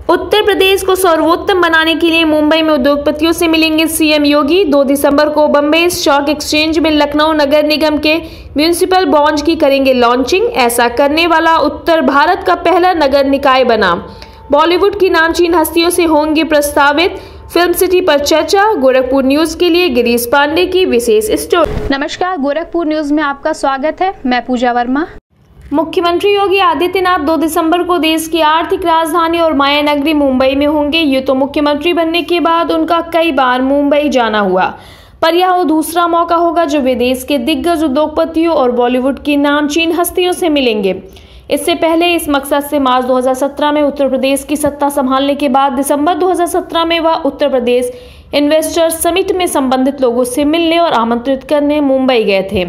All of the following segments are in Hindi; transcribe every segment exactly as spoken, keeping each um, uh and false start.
उत्तर प्रदेश को सर्वोत्तम बनाने के लिए मुंबई में उद्योगपतियों से मिलेंगे सीएम योगी। दो दिसंबर को बम्बई स्टॉक एक्सचेंज में लखनऊ नगर निगम के म्यूनिसिपल बॉन्ड की करेंगे लॉन्चिंग। ऐसा करने वाला उत्तर भारत का पहला नगर निकाय बना। बॉलीवुड की नामचीन हस्तियों से होंगे प्रस्तावित फिल्म सिटी पर चर्चा। गोरखपुर न्यूज के लिए गिरीश पांडे की विशेष स्टोरी। नमस्कार, गोरखपुर न्यूज में आपका स्वागत है। मैं पूजा वर्मा। मुख्यमंत्री योगी आदित्यनाथ दो दिसंबर को देश की आर्थिक राजधानी और माया नगरी मुंबई में होंगे। ये तो मुख्यमंत्री बनने के बाद उनका कई बार मुंबई जाना हुआ, पर यह वो दूसरा मौका होगा जो वे देश के दिग्गज उद्योगपतियों और बॉलीवुड की नामचीन हस्तियों से मिलेंगे। इससे पहले इस मकसद से मार्च दो हज़ार सत्रह में उत्तर प्रदेश की सत्ता संभालने के बाद दिसंबर दो हज़ार सत्रह में वह उत्तर प्रदेश इन्वेस्टर्स समिट में संबंधित लोगों से मिलने और आमंत्रित करने मुंबई गए थे।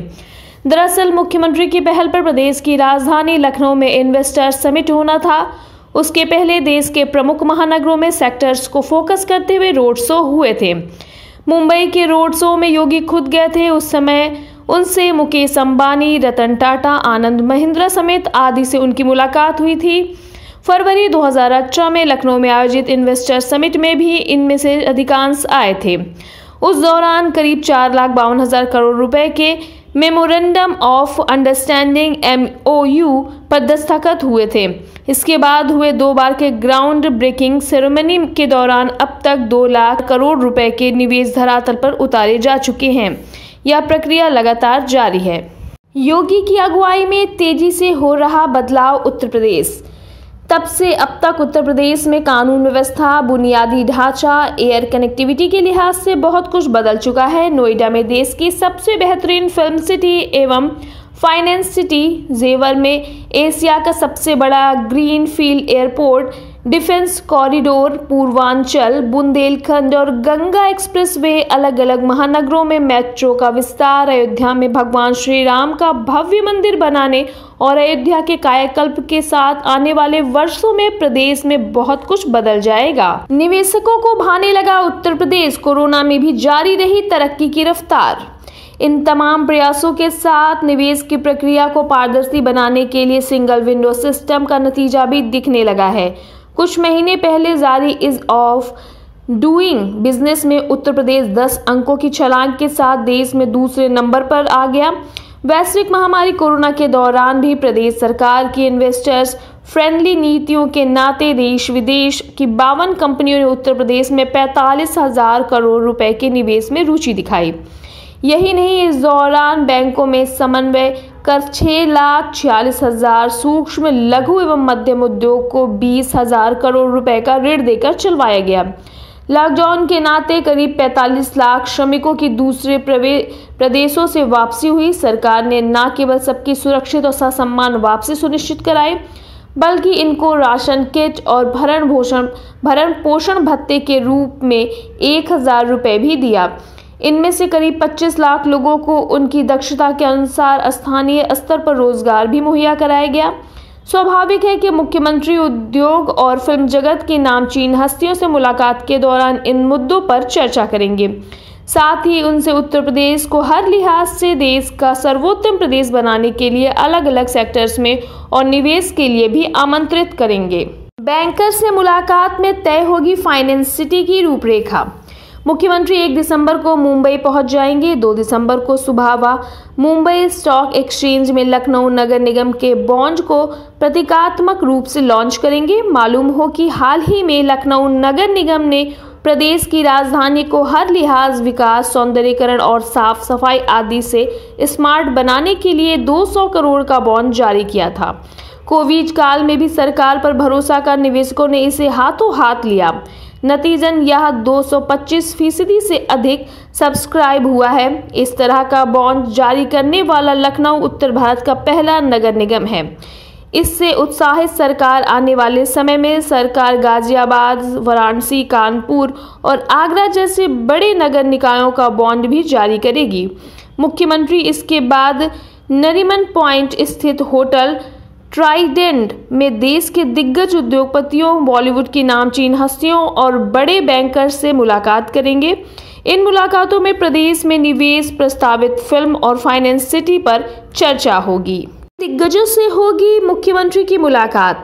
दरअसल मुख्यमंत्री की पहल पर प्रदेश की राजधानी लखनऊ में इन्वेस्टर्स समिट होना था। उसके पहले देश के प्रमुख महानगरों में सेक्टर्स को फोकस करते हुए रोड शो हुए थे। मुंबई के रोड शो में योगी खुद गए थे। उस समय उनसे मुकेश अंबानी, रतन टाटा, आनंद महिंद्रा समेत आदि से उनकी मुलाकात हुई थी। फरवरी दो हज़ार अठारह में लखनऊ में आयोजित इन्वेस्टर्स समिट में भी इनमें से अधिकांश आए थे। उस दौरान करीब चार लाख बावन हजार करोड़ रुपए के memorandum of understanding M O U पर दस्तखत हुए थे। इसके बाद हुए दो बार के ग्राउंड ब्रेकिंग सेरेमनी के दौरान अब तक दो लाख करोड़ रुपए के निवेश धरातल पर उतारे जा चुके हैं। यह प्रक्रिया लगातार जारी है। योगी की अगुवाई में तेजी से हो रहा बदलाव। उत्तर प्रदेश तब से अब तक उत्तर प्रदेश में कानून व्यवस्था, बुनियादी ढांचा, एयर कनेक्टिविटी के लिहाज से बहुत कुछ बदल चुका है। नोएडा में देश की सबसे बेहतरीन फिल्म सिटी एवं फाइनेंस सिटी, जेवर में एशिया का सबसे बड़ा green field airport, defence corridor, Purvanchal, Bundelkhand और गंगा एक्सप्रेसवे, अलग अलग महानगरों में मेट्रो का विस्तार, अयोध्या में भगवान श्री राम का भव्य मंदिर बनाने और अयोध्या के कायाकल्प के साथ आने वाले वर्षों में प्रदेश में बहुत कुछ बदल जाएगा। निवेशकों को भाने लगा उत्तर प्रदेश। कोरोना में भी जारी रही तरक्की की रफ्तार। इन तमाम प्रयासों के साथ निवेश की प्रक्रिया को पारदर्शी बनाने के लिए सिंगल विंडो सिस्टम का नतीजा भी दिखने लगा है। कुछ महीने पहले जारी इज ऑफ डूइंग बिजनेस में उत्तर प्रदेश दस अंकों की छलांग के साथ देश में दूसरे नंबर पर आ गया। वैश्विक महामारी कोरोना के दौरान भी प्रदेश सरकार की इन्वेस्टर्स फ्रेंडली नीतियों के नाते देश विदेश की बावन कंपनियों ने उत्तर प्रदेश में पैंतालीस हजार करोड़ रुपए के निवेश में रुचि दिखाई। यही नहीं, इस दौरान बैंकों में समन्वय कर छह लाख छियालीस हजार सूक्ष्म, लघु एवं मध्यम उद्योग को बीस हजार करोड़ रुपए का ऋण देकर चलवाया गया। लॉकडाउन के नाते करीब पैंतालीस लाख श्रमिकों की दूसरे प्रदेशों से वापसी हुई। सरकार ने न केवल सबकी सुरक्षित और ससम्मान वापसी सुनिश्चित कराई, बल्कि इनको राशन किट और भरण पोषण भरण पोषण भत्ते के रूप में एक हजार रुपये भी दिया। इनमें से करीब पच्चीस लाख लोगों को उनकी दक्षता के अनुसार स्थानीय स्तर पर रोजगार भी मुहैया कराया गया। स्वाभाविक है कि मुख्यमंत्री उद्योग और फिल्म जगत की नामचीन हस्तियों से मुलाकात के दौरान इन मुद्दों पर चर्चा करेंगे। साथ ही उनसे उत्तर प्रदेश को हर लिहाज से देश का सर्वोत्तम प्रदेश बनाने के लिए अलग अलग सेक्टर्स में और निवेश के लिए भी आमंत्रित करेंगे। बैंकर से मुलाकात में तय होगी फाइनेंस सिटी की रूपरेखा। मुख्यमंत्री एक दिसंबर को मुंबई पहुंच जाएंगे। दो दिसंबर को सुबह वह मुंबई स्टॉक एक्सचेंज में लखनऊ नगर निगम के बॉन्ड को प्रतीकात्मक रूप से लॉन्च करेंगे। मालूम हो कि हाल ही में लखनऊ नगर निगम ने प्रदेश की राजधानी को हर लिहाज विकास, सौंदर्यीकरण और साफ सफाई आदि से स्मार्ट बनाने के लिए दो सौ करोड़ का बॉन्ड जारी किया था। कोविड काल में भी सरकार पर भरोसा कर निवेशकों ने इसे हाथों हाथ लिया। नतीजन यह दो सौ पच्चीस फीसदी से अधिक सब्सक्राइब हुआ है। इस तरह का बॉन्ड जारी करने वाला लखनऊ उत्तर भारत का पहला नगर निगम है। इससे उत्साहित सरकार आने वाले समय में सरकार गाजियाबाद, वाराणसी, कानपुर और आगरा जैसे बड़े नगर निकायों का बॉन्ड भी जारी करेगी। मुख्यमंत्री इसके बाद नरीमन पॉइंट स्थित होटल ट्राइडेंट में देश के दिग्गज उद्योगपतियों, बॉलीवुड की नामचीन हस्तियों और बड़े बैंकर्स से मुलाकात करेंगे। इन मुलाकातों में प्रदेश में निवेश, प्रस्तावित फिल्म और फाइनेंस सिटी पर चर्चा होगी। दिग्गजों से होगी मुख्यमंत्री की मुलाकात।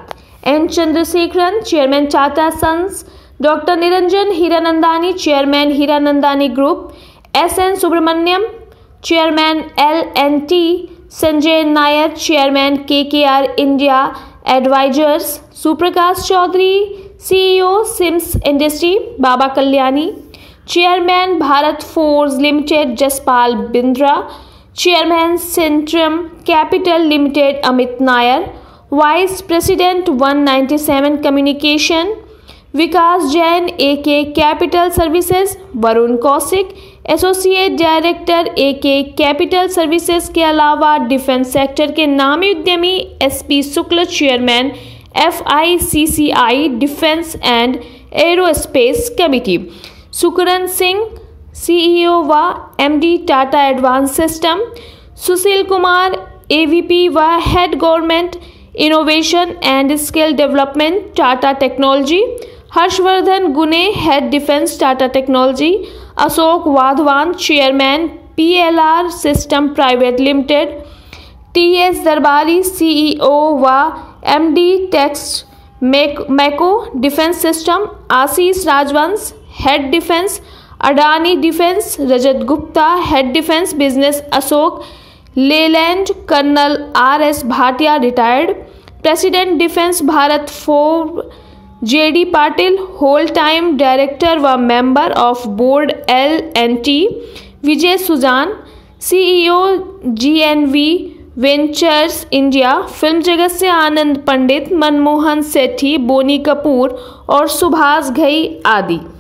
N Chandrasekaran, chairman Tata Sons, doctor Niranjan Hiranandani, chairman Hiranandani group, S N Subrahmanyam, chairman L N T, Sanjay Nayar, chairman K K R India advisors, Suprakash Chowdhury, CEO Sims industry, Baba Kalyani, chairman Bharat Forge limited Jaspal Bindra, chairman Centrum Capital limited Amit Nayar, vice president one ninety seven communication Vikas Jain A K capital services, Varun Kaushik, associate director A K capital services के अलावा डिफेंस सेक्टर के नामी उद्यमी S P Shukla, chairman F I C C I defence and aerospace committee, Sukaran Singh, CEO व MD Tata advance system, Sushil Kumar, AVP व head government innovation and skill development Tata technology, Harshvardhan Gune, head defence Tata technology, Ashok Wadhwan, chairman PLR system private limited, T S Darbari, CEO व MD Texmaco defence system, Ashish Rajvansh, head defence Adani defence, Rajat Gupta, head defence business Ashok Leyland, colonel R S Bhatia retired, president defence Bharat Forge J D Patil, whole time director व member of board L N T, Vijay Sujan, CEO G N V ventures India, film जगत से आनंद पंडित, मनमोहन सेठी, बोनी कपूर और सुभाष घई आदि।